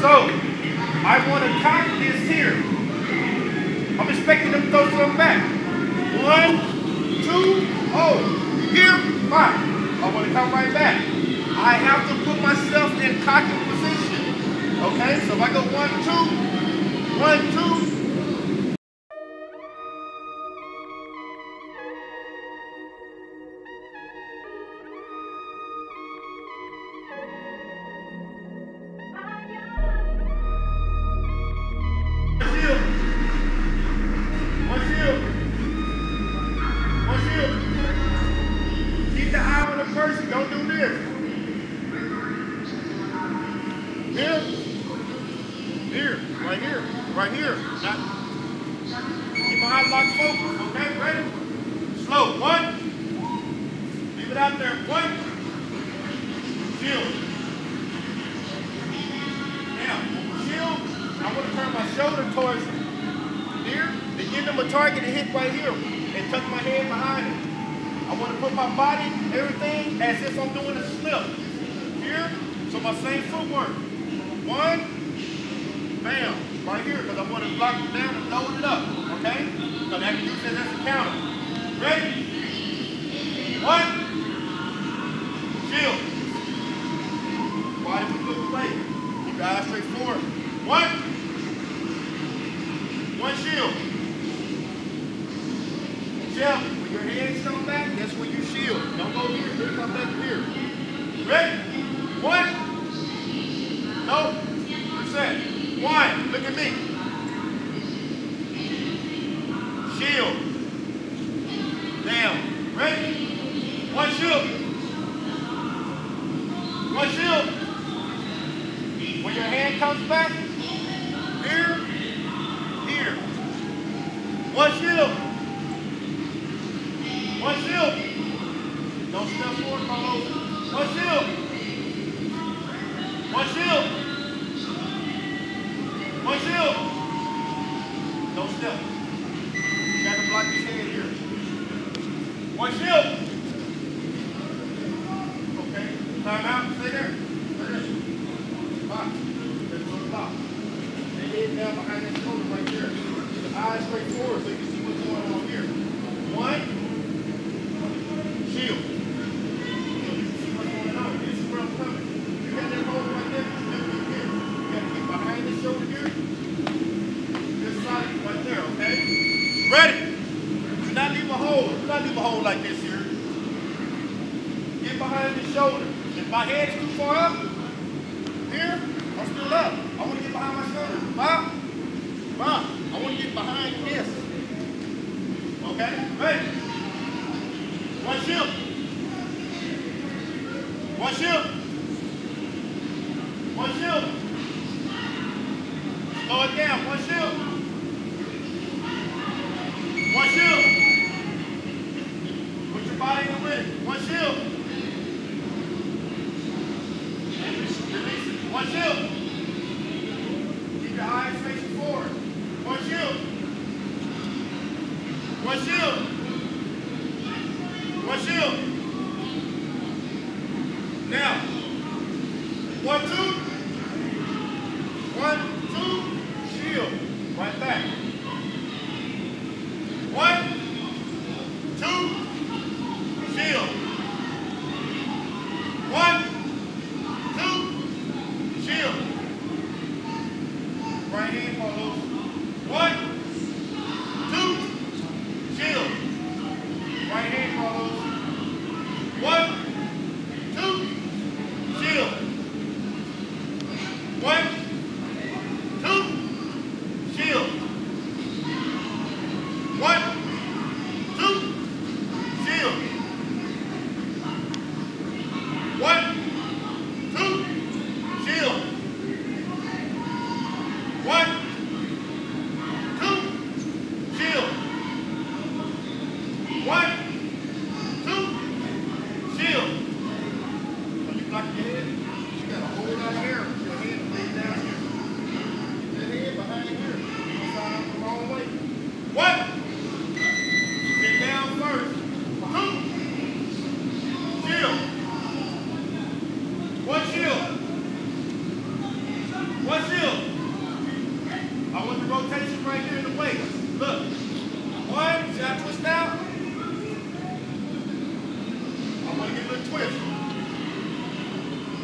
So, I want to cock this here. I'm expecting them to throw something back. 1, 2, oh, here, 5. I want to come right back. I have to put myself in cocking position. Okay, so if I go 1, 2, 1, 2. Keep the eye on the person, don't do this. Here, right here, right here. Not, keep my eye locked focus, okay? Ready? Slow, 1. Leave it out there, 1. Shield. Now, shield, I want to turn my shoulder towards here, to give them a target to hit right here, and tuck my head behind it. I want to put my body, everything, as if I'm doing a slip. Here, so my same footwork. 1, bam, right here, because I want to lock it down and load it up, okay? So that can use it as a counter. Ready? 1, shield. Body with good play. Keep your eyes straight forward. 1, shield. Shield. When your head's come back, that's when you shield. Don't go here, then come back here. Ready? 1. No. Reset. 1. Look at me. Shield. Down. Ready? 1 shield. 1 shield. When your hand comes back, here, here. 1 shield. 1 shield. Don't step forward, Carlos. 1 shield. 1 shield. 1 shield. Don't step. You got to block his head here. 1 shield. Okay. Time out. Stay there. Stay there. Stop. Let's go to stop. They head down behind that shoulder right there. Keep the eyes straight forward so you can see what's going on here. 1. Shield. So you can see what's going on. This is where I'm coming. You got that hold right there. You got to get behind the shoulder here. This side right there, okay? Ready? Do not leave a hole. Do not leave a hole like this here. Get behind the shoulder. If my head is too far up, here, I'm still up. I want to get behind my shoulder. Bob. Bob. I want to get behind this. Okay? Ready? 1 shield. 1 shield. 1 shield. Slow it down. 1 shield. 1 shield. Put your body in the wind. 1 shield. And release it. 1 shield. Keep your eyes facing forward. 1 shield. 1 shield. 1 shield. Now, 1, 2. 1, 2. Shield. Right back. 1, 2. Shield. 1, 2. Shield. Right hand, Carlos. 1, 2. Shield. Right hand, Carlos. 1, 2. Shield.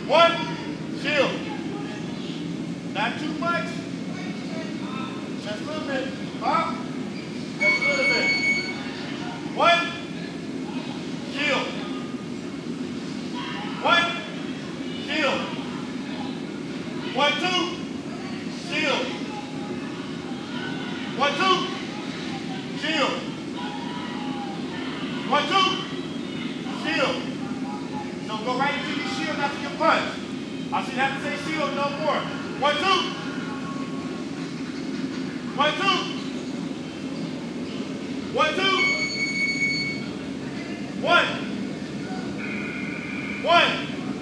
One, shield. Not too much. Just a little bit. Up. Just a little bit. One, shield. One, shield. 1, 2, shield. 1, 2, shield. 1, 2, shield. So go right into your shield after your punch. I should have to say shield no more. 1, 2. 1, 2. 1, 2. 1. 1.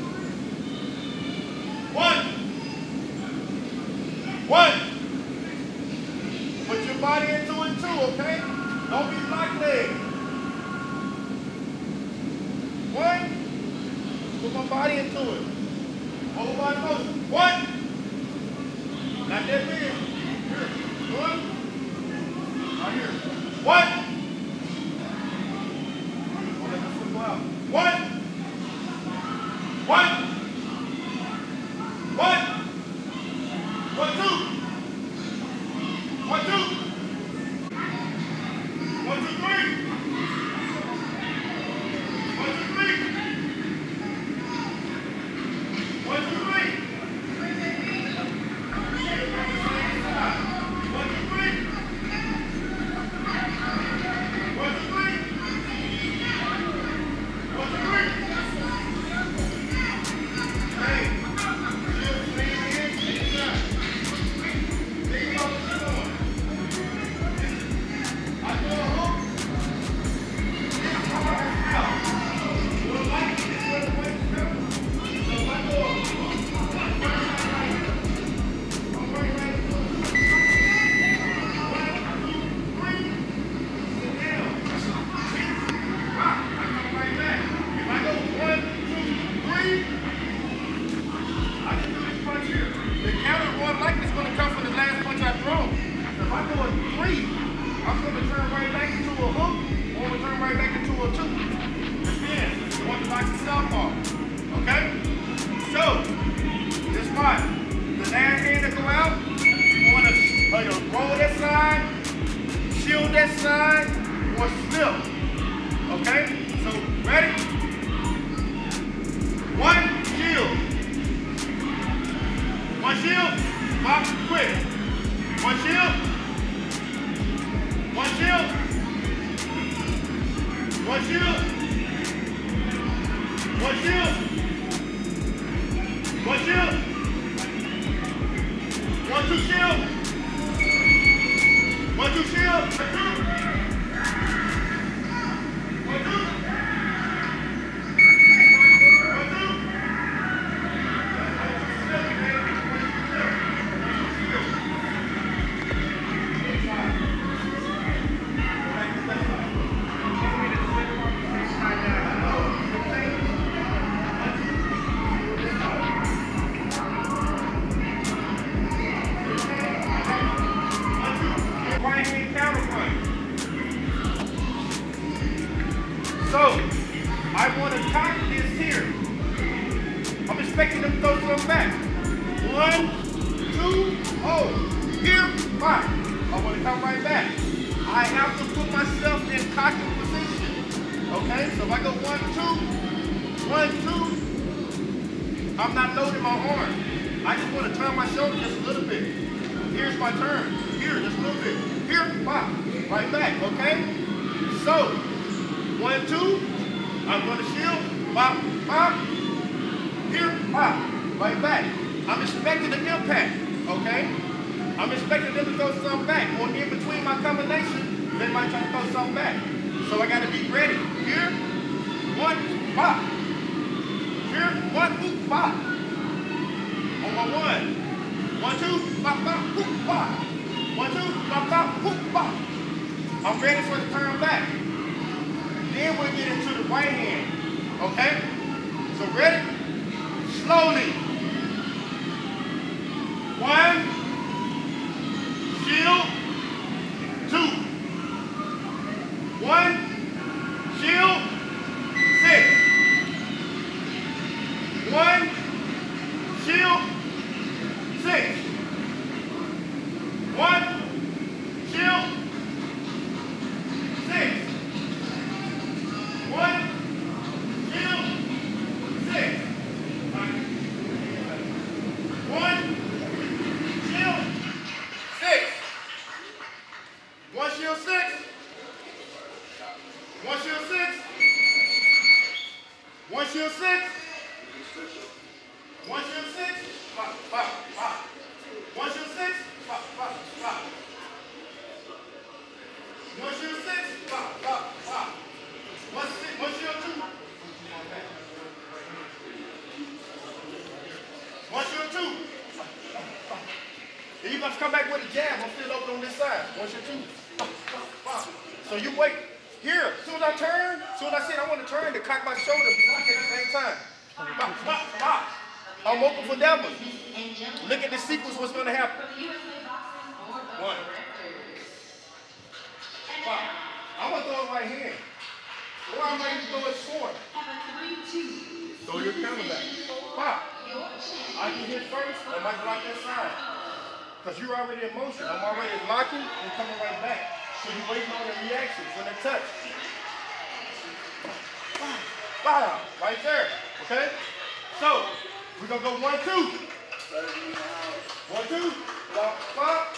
1. 1. Put your body into it too, okay? Don't be block leg. 1. Put my body into it. Whole body motion. 1. Not that big. Here. 1. Right here. 1. Let this one go out. 1. 1. 1. 1, 2. 1, 2. 1, 2, 3. 1, 2, 3. 1, 2, 3. 1, Once you're 6, pop, pop, pop. Once you're 6, pop, pop, pop. Once you're 6, pop, pop, pop. Once you're 2. Once you're 2. And you must come back with a jab. I'm still open on this side. Once you're 2. Pop, pop, pop. So you wait. Here, as soon as I turn, as soon as I said I want to turn to cock my shoulder and block at the same time. Pop, pop, pop. I'm open for that one. Look at the sequence, what's going to happen. 1. Pop. I'm going to throw it right hand. Or I'm ready to throw it short. Throw your counter back. Pop. I can hit first, I might block that side. Because you're already in motion. I'm already locking and coming right back. So you're waiting on the reactions when they touch. Wow, right there. Okay? So, we're going to go 1, 2. 1, 2. Pop, pop.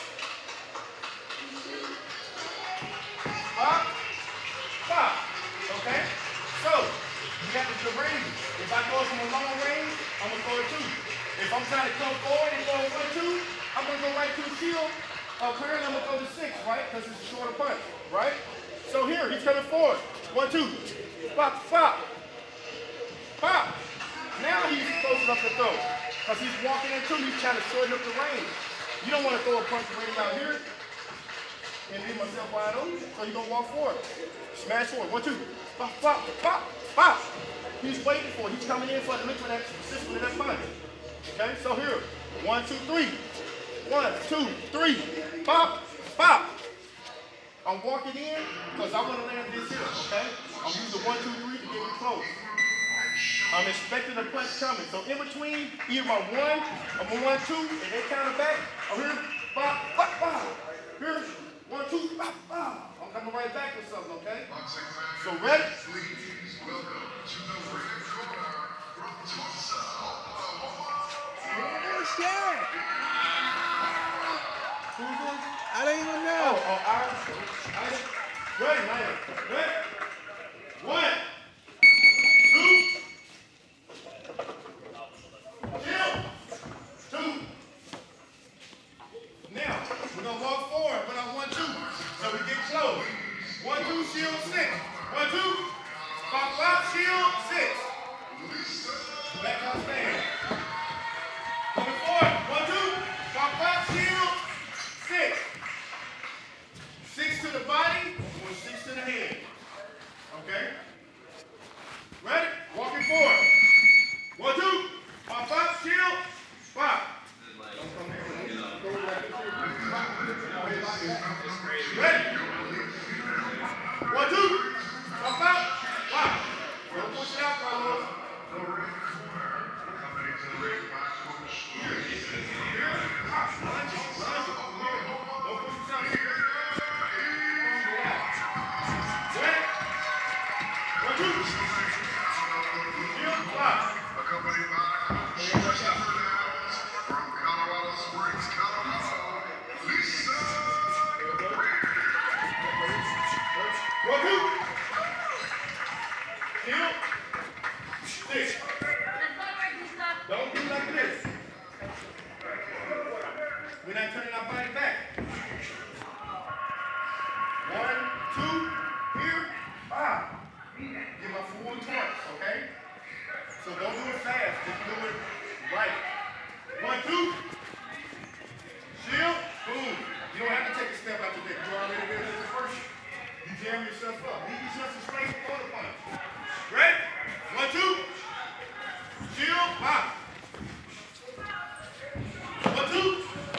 Pop. Pop. Okay? So, you got the range. If I go from a long range, I'm going to throw it 2. If I'm trying to come forward and go 1, 2, I'm going to go right to the shield. Apparently, I'm going to go to 6, right? Because it's a shorter punch, right? So here, he's coming forward. 1, 2. Pop, pop. Pop. Now he's close enough to throw. Because he's walking into, he's trying to shorten up the range. You don't want to throw a punch right out here and leave myself wide open. So you're going to walk forward. Smash forward. 1, 2. Pop, pop, pop, pop. He's waiting for it. He's coming in for the liquid system of that punch. Okay, so here. 1, 2, 3. 1, 2, 3. Pop, pop. I'm walking in because I want to land this here, okay? I'm using 1, 2, 3 to get me close. I'm expecting a punch coming. So in between, either my 1, I'm a 1, 2, and they counter back. I'm here, pop, pop, pop. Here, 1, 2, pop, pop. I'm coming right back with something, okay? So ready? Please welcome to the ring corner from Tulsa, Oklahoma. Shit. I don't even know. Ready, man. Ready? 1, 2. Chill. 2. Now, we're going to walk forward when I 1, 2. So we get close. 1, 2, shield 6. 1, 2. Pop, pop, shield 6. Back on stand. Coming forward. 1, 2. Pop, pop, shield 6. 6 to the body, or 6 to the head. Okay? Ready? Walking forward. 1, 2. Pop, pop, shield, pop. Ready? 1, 2. Pop, pop, pop. Don't push it out, Carlos. Don't do like this. We're not turning our body back. 1, 2, here, 5. Give my full torque, okay? So don't do it fast, just do it right. 1, 2. Shield, boom. You don't have to take a step out your neck. You already did this first. You jam yourself up. Leave yourself some space for the punch. Ready? 1, 2. Shield, pop. 1, 2.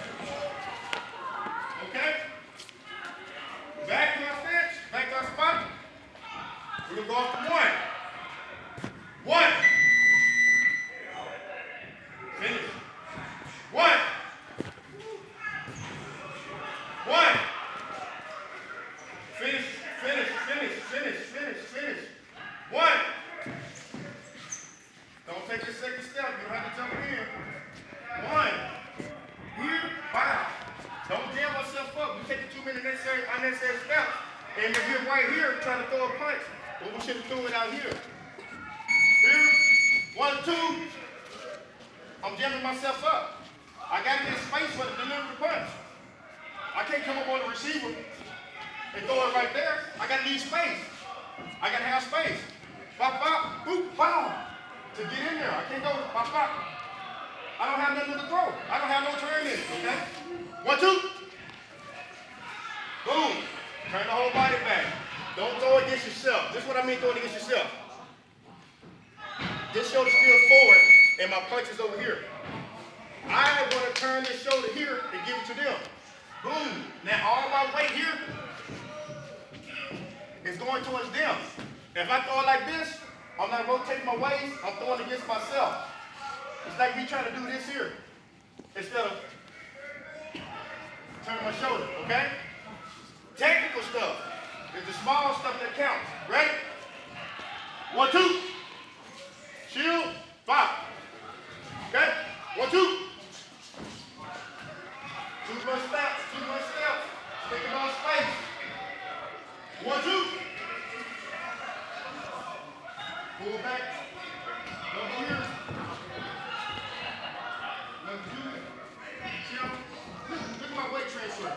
Okay? Back to our stance, back to our spot. We're going to go off to 1. 1. Finish. 1. 1. Finish, finish, finish, finish, finish, finish. 1. Don't take a second step. You don't have to jump in. 1. Here, 5. Don't jam yourself up. We take the 2 minute unnecessary steps. And if you're right here trying to throw a punch, well, we should have thrown it out here. Here, 1, 2. I'm jamming myself up. I got to get space for the delivery punch. I can't come up on the receiver and throw it right there. I got to need space. I got to have space. Bop, bop, boop, bow. To get in there, I can't go bop, bop. I don't have nothing to throw. I don't have no turn in it, okay? 1, 2. Boom. Turn the whole body back. Don't throw it against yourself. This is what I mean throwing against yourself. This shoulder's still forward, and my punch is over here. I want to turn this shoulder here and give it to them. Boom. Now all my weight here is going towards them. If I throw it like this, I'm not rotating my waist, I'm throwing it against myself. It's like me trying to do this here instead of turning my shoulder, okay? Technical stuff. It's the small stuff that counts. Ready? 1, 2. Shield. 5. Okay? 1, 2. 2 more steps. 2 more steps. Think about space. 1, 2. Pull back. Double here. 1, 2. Shield. Look at my weight transfer.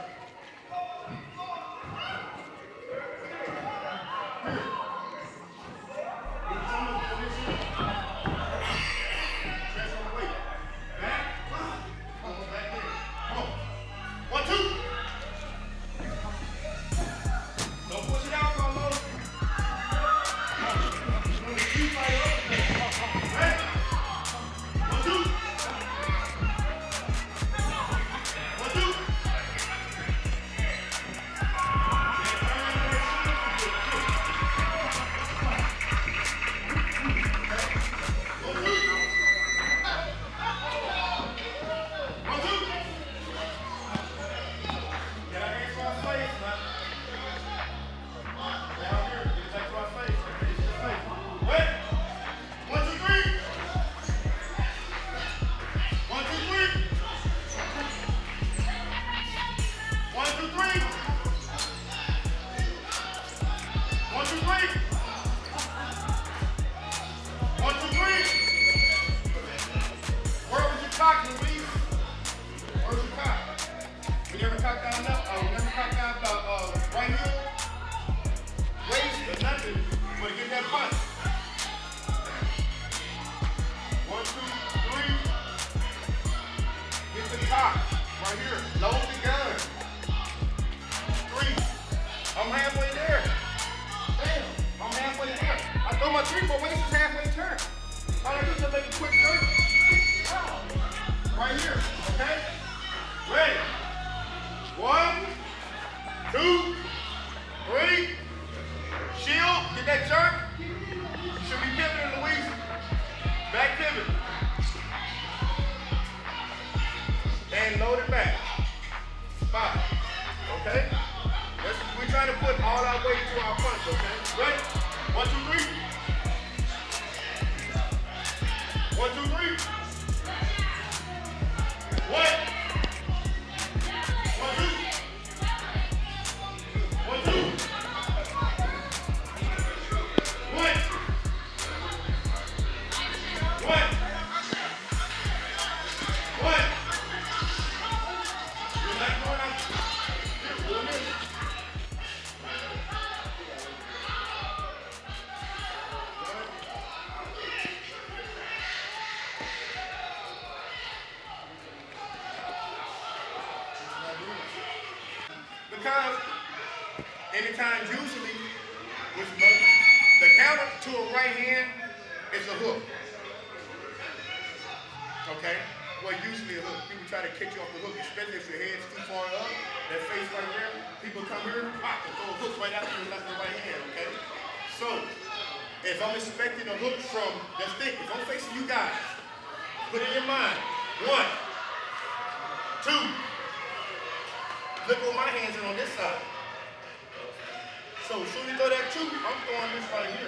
Because anytime usually with the counter to a right hand is a hook. Okay? Well, usually a hook. People try to kick you off the hook, especially if your head's too far up. That face right there, people come here, pop, and throw a hook right after your left and right hand, okay? So, if I'm expecting a hook from the stick, if I'm facing you guys, put it in mind. 1, 2. Look where my hands are on this side. So as soon as you throw that 2, I'm throwing this right here.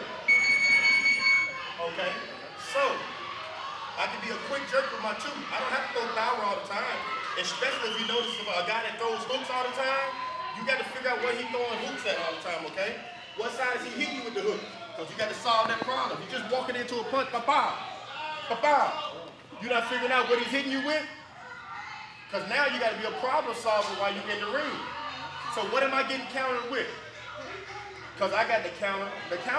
Okay? So, I can be a quick jerk with my 2. I don't have to throw power all the time. Especially if you notice a guy that throws hooks all the time, you got to figure out where he's throwing hooks at all the time, okay? What side is he hitting you with the hook? Because you got to solve that problem. You're just walking into a punch, pa-pow, pa-pow. You're not figuring out what he's hitting you with? Because now you got to be a problem solver while you're in the ring. So what am I getting countered with? Because I got the counter.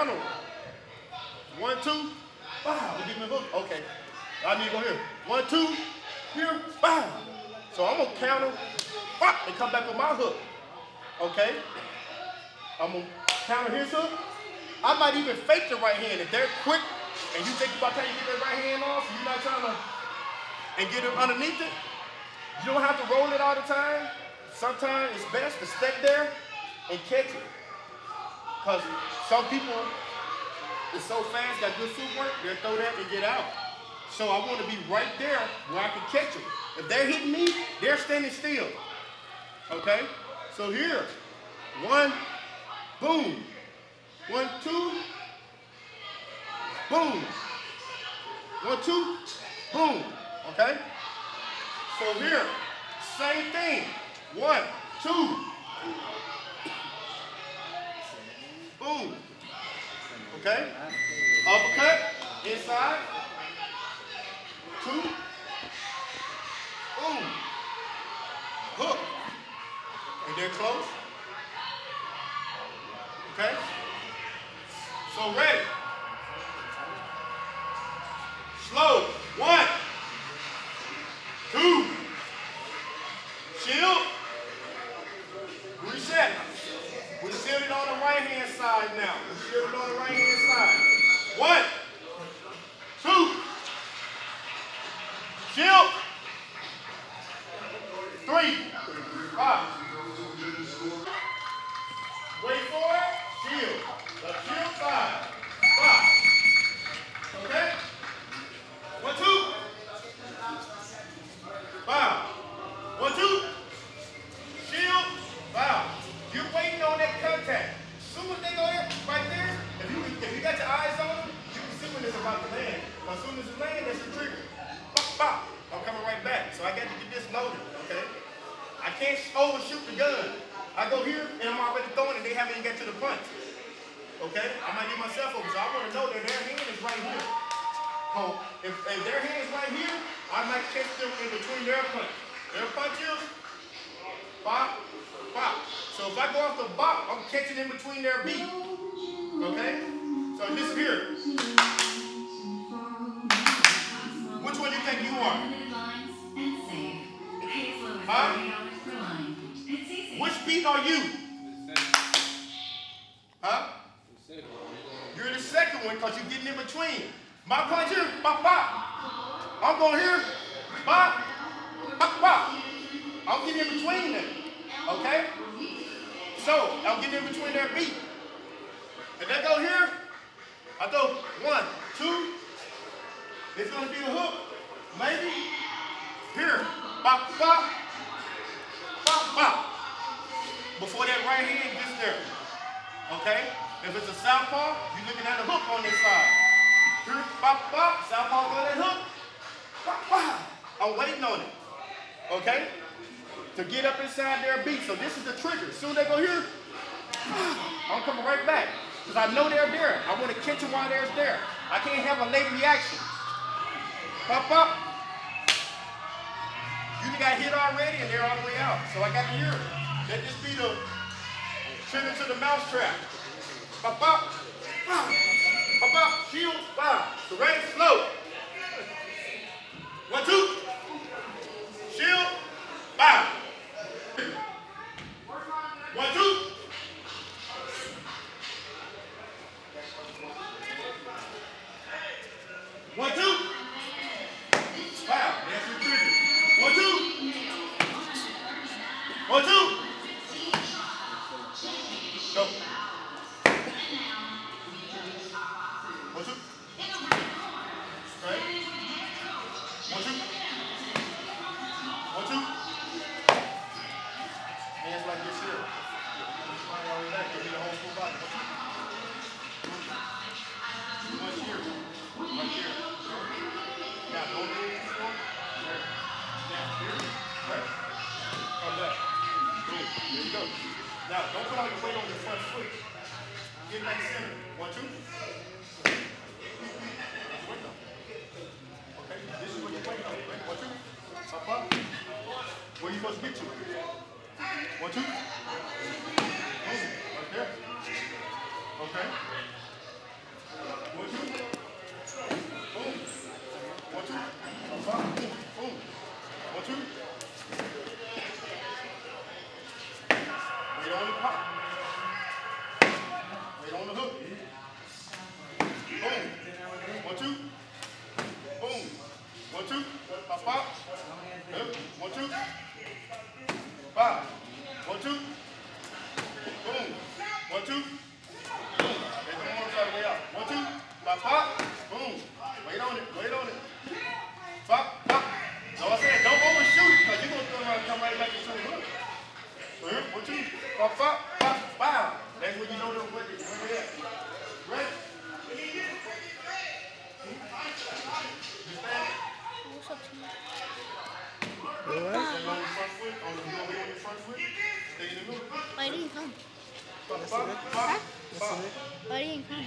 1, 2, wow, we give me a hook. Okay, I need to go here. 1, 2, here, wow. So I'm going to counter, and come back with my hook. Okay? I'm going to counter his hook. I might even fake the right hand. If they're quick and you think about trying to get that right hand off, you're not trying to, and get it underneath it, you don't have to roll it all the time. Sometimes it's best to step there and catch it. Because some people is so fast, got good footwork, they'll throw that and get out. So I want to be right there where I can catch them. If they're hitting me, they're standing still. Okay? So here, 1, boom. 1, 2, boom. 1, 2, boom. Okay? So here, same thing. 1, 2, boom. Okay? Uppercut, inside. 2, boom. Hook. And they're close. Okay? So ready. Slow. 1, 2. Shield. Reset. We're shielded on the right hand side now. We're shielded on the right hand side. 1, 2. Shield. 3, 5. Wait for it. Shield. The shield side. 5. Okay? 1, 2. 5. 1, 2. Shield. 5. You're waiting on that contact. As soon as they go there, right there, if you got your eyes on them, you can see when it's about to land. As soon as it lands, that's your trigger. Bop, bop. I'm coming right back. So I got to get this loaded, okay? I can't overshoot the gun. I go here and I'm already throwing it. They haven't even got to the punch. Okay? I might get myself over. So I want to know that their hand is right here. So if their hand is right here, I might catch them in between their punch. Their punches, bop, bop. So if I go off the bop, I'm catching in between their beat. Okay? So this here. Which one do you think you are? Huh? Which beat are you? Huh? You're the second one because you're getting in between. My punch here, bop, bop. I'm going here, bop, bop, bop. I'm getting in between them. Okay? So, I'm getting in between their beat. If they go here, I go 1, 2. It's going to be the hook. Maybe. Here. Bop, bop. Bop, bop. Before that right hand gets there. Okay? If it's a southpaw, you're looking at the hook on this side. Here, bop, bop. Southpaw on that hook. Bop, bop. I'm waiting on it. Okay? To get up inside their beat. So this is the trigger. As soon as they go here, I'm coming right back. Because I know they're there. I want to catch them while they're there. I can't have a late reaction. Pop, pop. You got hit already and they're all the way out. So I got to hear it. Let this be the trigger to the mousetrap. Pop, pop. Pop, pop. Shield. Pop. So ready, slow. 1, 2. Shield. Pop. 1, 2. One, two. Wow, that's your trigger. 1, 2. 1, 2. Go. 1, 2. Right. 1, 2. 1, 2. Hands like this here. Give me the whole full body. 1, 2. 1 here. Right here. Now, go to the floor. There. Now, here. Right. Come back. Boom. There you go. Now, don't put all your weight on your front foot. Get back center. 1, 2. That's the window. Okay? This is where your weight you supposed to get to? 1, 2. Boom. Right there. Okay. 1, 2. Boom. 1, 2. Boom. Boom. 1, 2. Wait on the pop. Wait on the hook. Boom. 1, 2. Boom. 1, 2. Pop, pop. 1, 2. Pop. 1, 2. Boom. 1, 2. Boom. Take the arms all the way out. 1, 2. Pop, pop. Boom. Wait on it. Wait on it. Pop, pop. So I said, don't overshoot it because you're going to come right back into the hook. 1, 2. Pop, pop, pop, wow. That's when you know where they're at. Ready? What's up to you? All right. On the front foot. On the front foot. Stay in the middle. Why didn't come? Pop, pop, pop, pop. Why didn't come?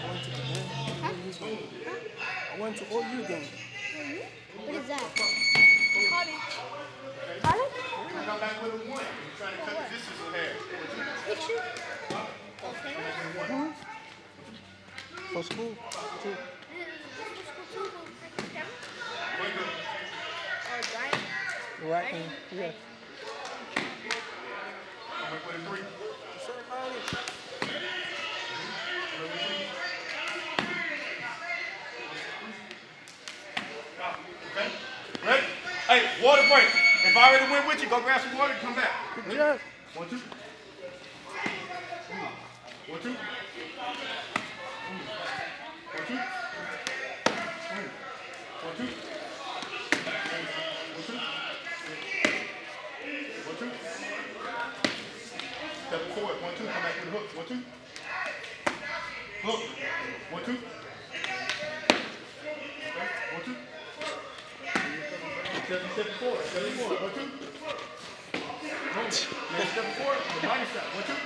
I went to all you then. What is that? College? Come back with a 1. You're trying to cut the distance in half. Picture? Okay. For school? Too. Wait good. Right. Yeah. Come back with a 3. Sir, Holly. Okay? Ready? Hey, water break. If I already went with you, go grab some water and come back. Good job. 1, 2. 1, 2. 1, 2. 1, 2. 1, 2. 1, 2. Step forward. 1, 2. Come back with the hook. 1, 2. Hook. 1, 2. 1, 2. Step forward. Step forward. 1, 2. Now step forward. The body shot. 1, 2.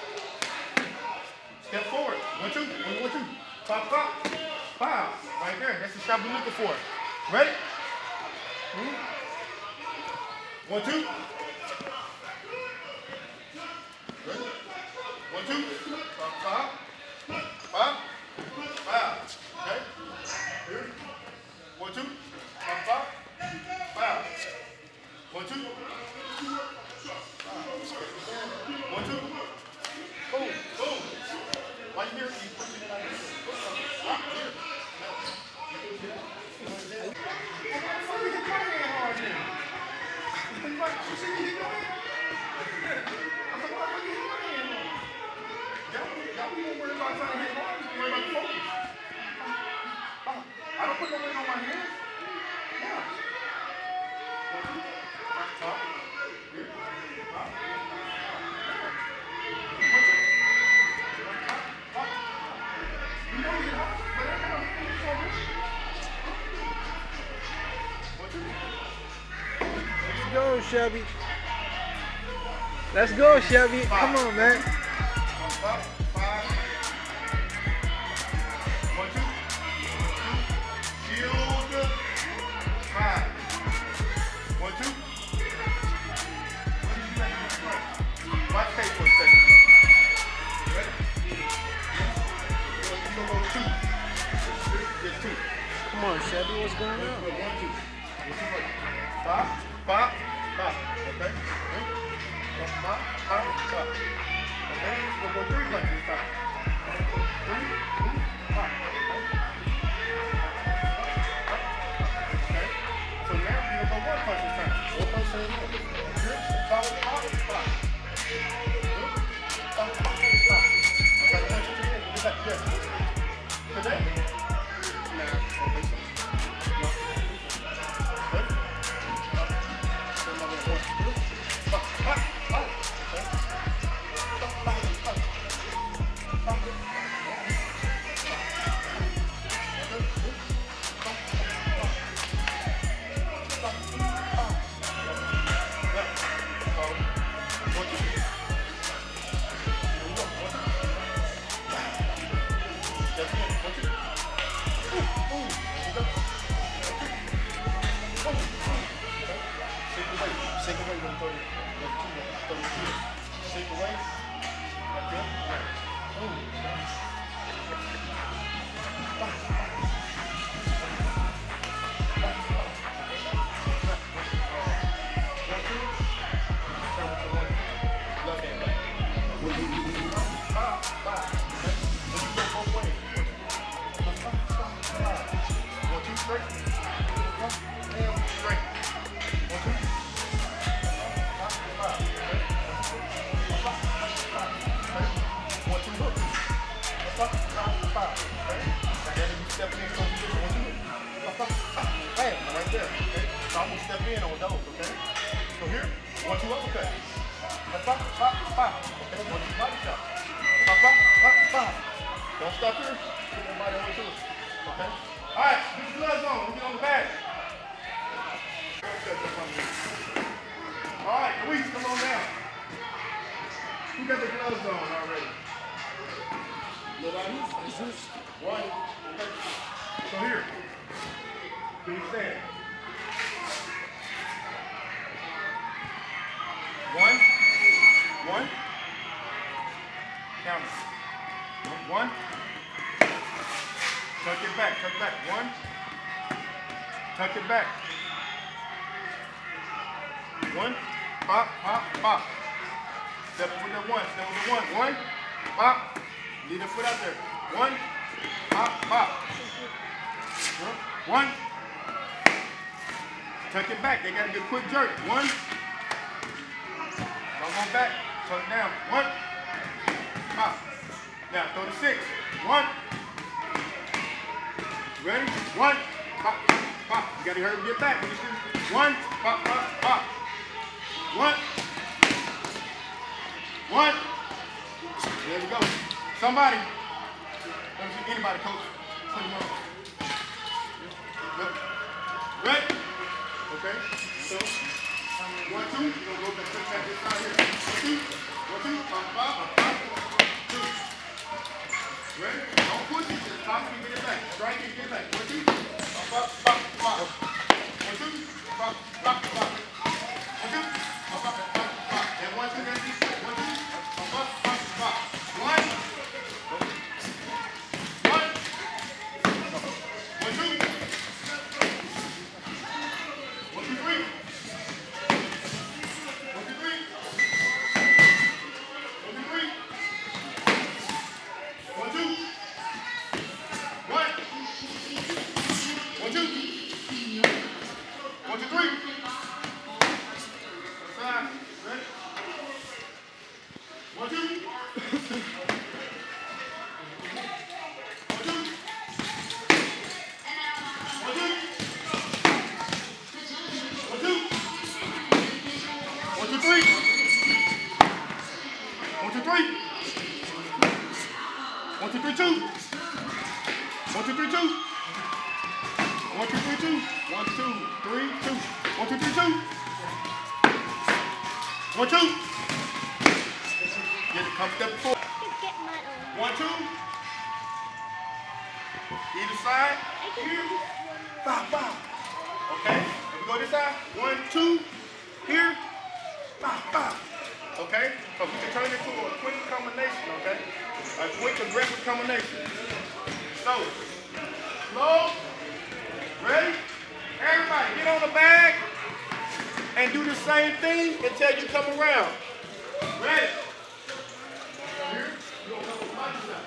Step forward. 1, 2. 1, 2. Pop, pop. Pow. Right there. That's the shot we're looking for. Ready? 1, 2. Ready? 1, 2. Pop, pop. Pop. Pow. Okay. Here. 1, 2. Pop, pop. Pow. 1, 2. 1, 2. Boom. Boom. Right here. You put it like this. Right here. I don't put no weight on my hands. Yeah. Top. Here. Top. You know you're hot, but I know. Let's go, Shelby. Let's go, Shelby. Come on, man. 5. 1, 2. Shield. 5. 1, 2. Watch tape for a second. Ready? You're going to go 2. There's 2. Come on, Shelby. What's going on? 1, 2. 5. 5. 5. Okay. Pop, pop, pop. Okay, we'll go 3 punches this time. 3, 2, pop. Okay, so now we're going to go 1 punch this time. 1 punch this time. Here, pop, pop, pop. Pop, pop, pop. Okay, punch it again. Do that, yes. Today? Now, okay, so. Good. Pop, pop, pop. Shake away, you're gonna throw the key. Throw the key. Shake away. Like that. Right. Ooh. Right there, okay? So I'm gonna step in on those, okay? So here, 1, 2 uppercut. Pop, pop, pop. Okay, 1, 2 body shot. Pop, pop, pop, pop. Don't stop here. Put that body over to it. Okay? Alright, get your gloves on. We'll get on the bag. Alright, Luis, come on down. Who got the gloves on already? Nobody? One. Okay. So here. Can you stand? 1. 1. Count it. 1. Tuck it back. Tuck back. 1. Tuck it back. 1. Pop, pop, pop. Step with the 1. Step with the 1. 1. Pop. Leave the foot out there. 1. Pop, pop. 1. Tuck it back. They got to get a quick jerk. 1. Come on back. Tuck it down. 1. Pop. Now throw the 6. 1. Ready? 1. Pop. Pop. You got to hurry and get back. 1. Pop, pop, pop. 1. 1. There we go. Somebody. Let me see anybody, coach. Put him on. Ready? Okay. So, 1, 2. You're going to go back to this side here. 1, 2. 1, 2. Pop, pop, pop. 2. Ready? Don't push it. Just pop it and get it back. Strike it and get it back. 1, 2. Pop, pop, pop, pop. 1, 2. Pop, pop, pop. 1, 2. Pop, pop, pop, pop. And 1, 2. That's it. 1, 2. Pop, pop, pop, pop. 1. 1. 1, 2. 1, 2, 3. 1, 2, 3. 1, 2, 3. 1, 2. 1. 1, 2. 1, 2, 3. Side. Ready? 1, 2. 1, 2. 1, 2. 1, 2. 1, 2, 3. 1, 2, 3. 1, 2, 3, 2. 1, 2, 3, 2. 1, 2, 3, 2. 1, 2, 3, 2. 1, 2, 3, 2. 1, 2. Get it, come step forward. Get my own. 1, 2. Either side. Here. Bow, bow. Okay. If we go this side. 1, 2. Here. Bow, bow. Okay. So we can turn it into a quick combination. Okay. A quick aggressive combination. So, slow. Ready? Everybody, get on the bag and do the same thing until you come around. Ready? Here. You gonna come with my side.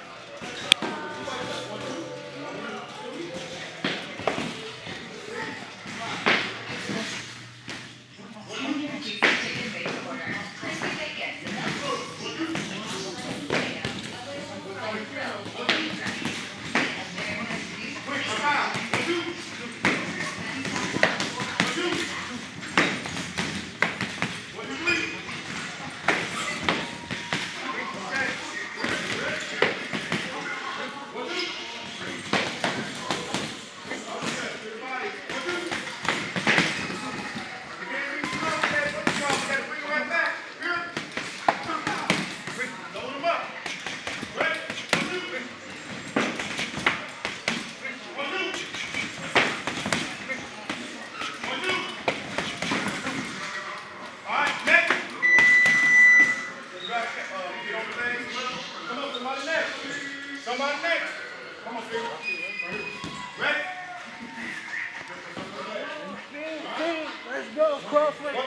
Crawford.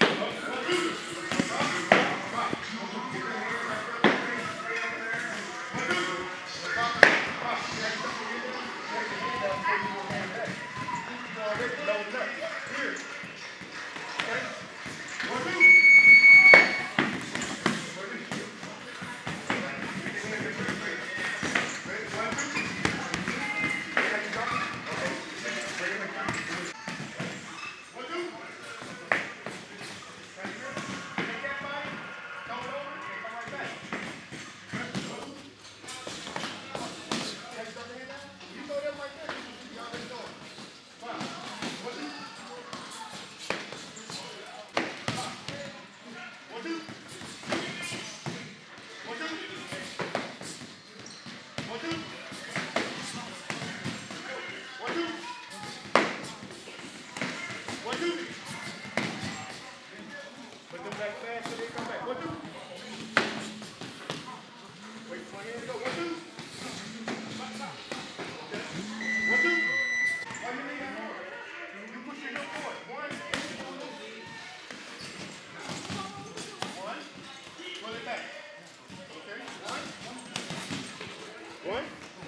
One.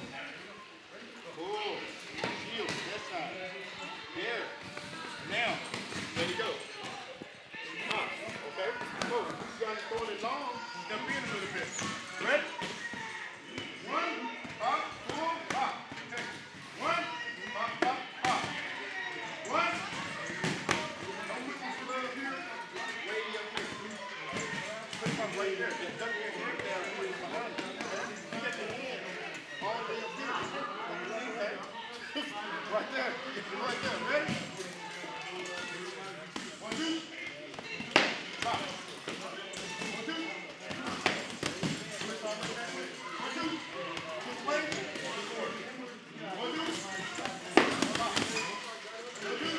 Cool. Shield. That side. There. Now, there you go. Okay. So, you got to throw it long. Step in a little bit. Ready? One. Up. Pull. Up. Okay. One. Up. Up. Up. One. Don't put this glove here. Way up here. Put it right there. Just duck your head down. Put it behind you. You get your hand all the way up here. Okay. Right there. Right there. Ready? One, two. Stop. One, two. Switch on the back way. One, two. Switch way. One, two. Stop. One, two.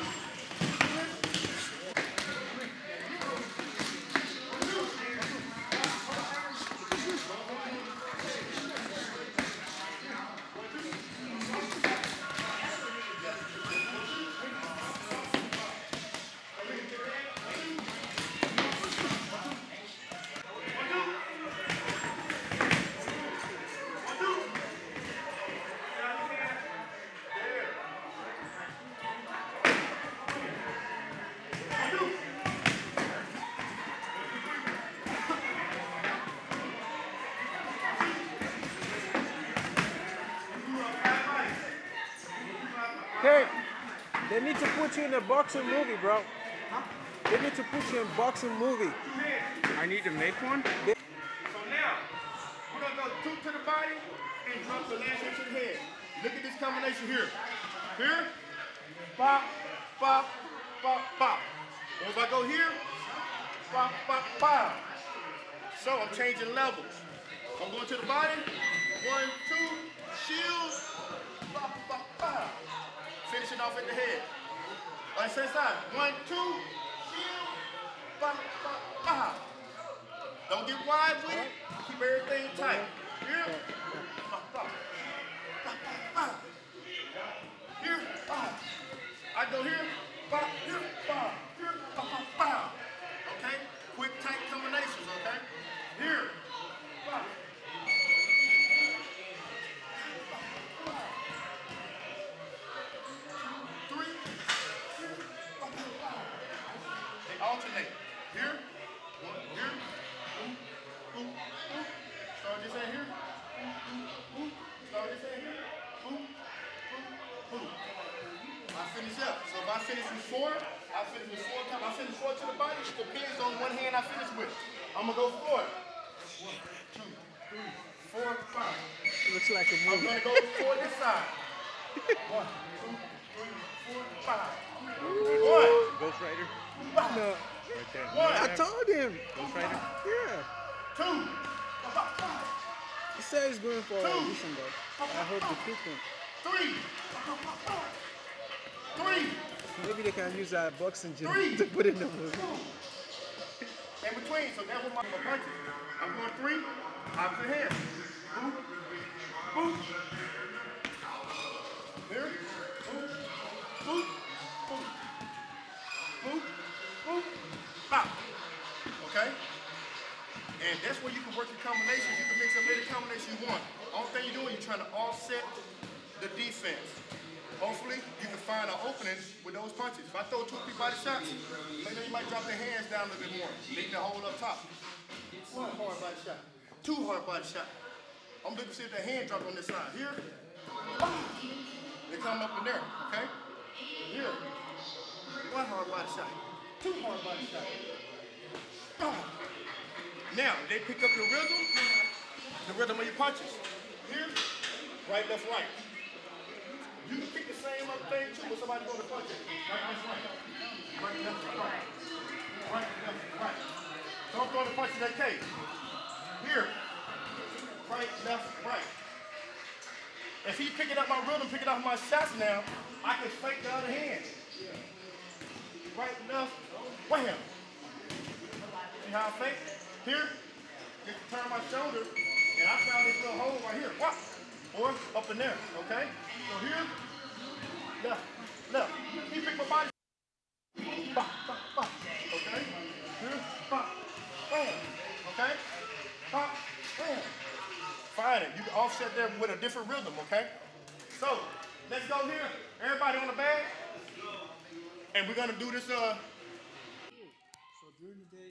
Hey, they need to put you in a boxing movie, bro. They need to put you in a boxing movie. I need to make one. So now, we're going to go two to the body and drop the last hit to the head. Look at this combination here. Here, pop, pop, pop, pop. And if I go here, pop, pop, pop. So I'm changing levels. I'm going to the body. 1, 2, shield, pop, pop, pop. Finishing off at the head. Like same side. 1, 2, shield, pop, pop, pop. Don't get wide with it. Keep everything tight. Here, pop, pop, pop, pop. Here, pop. I go here, pop, here, pop, here, pop, pop, pop. Okay? Quick, tight combinations, okay? Here, pop. Three, pop, pop. They alternate. Here, here, boom, boom, boom. Start this at here, boom, boom. Start this at here, boom, boom, boom. I finish up. So if I finish with 4, I finish with 4 times. I finish 4 to the body. It depends on one hand I finish with. I'm going to go 4. 1, 2, 3, 4, 5. Looks like a I'm movie. going to go 4 this side. 1, 2, 3, 4, 5. 1. Ghost Rider? No, Right there. 1. I told him. Ghost Rider? Yeah. 2. He said he's going for audition though. I hope they pick him. 3. 3. Maybe they can use our boxing gym 3. to put in the movie. In between, so that's what my punches. I'm going 3, opposite hand. Boop, boop. Here, boop, boop, boop, boop, boop. pop. Okay? And that's where you can work your combinations. You can mix up any combination you want. Only thing you're doing, you're trying to offset the defense. Hopefully, you can find an opening with those punches. If I throw 2 or 3 body shots, maybe you might drop their hands down a little bit more. Leave the hole up top. 1 hard body shot. 2 hard body shot. I'm looking to see if their hand dropped on this side. Here, they come up in there, okay? Here, 1 hard body shot. 2 hard body shots. Now, they pick up your rhythm, the rhythm of your punches. Here, right, left, right. You can pick the same other thing too when somebody goes to punch it. Right, left, right. Right, left, right. Right, left, right. Don't throw the punch in that case. Here, right, left, right. If he picking up my rhythm, picking up my shots now, I can fake the other hand. Right, left, wham. See how I fake? Here, just turn my shoulder, and I found this little hole right here. What? Or up in there, okay? So here, left, left. He picked my body. Bop, bop, bop. Okay? Here, bop, bam. Okay? Bop, bam. Find it. You can offset there with a different rhythm, okay? So, let's go here. Everybody on the bag. And we're gonna do this, So during the day,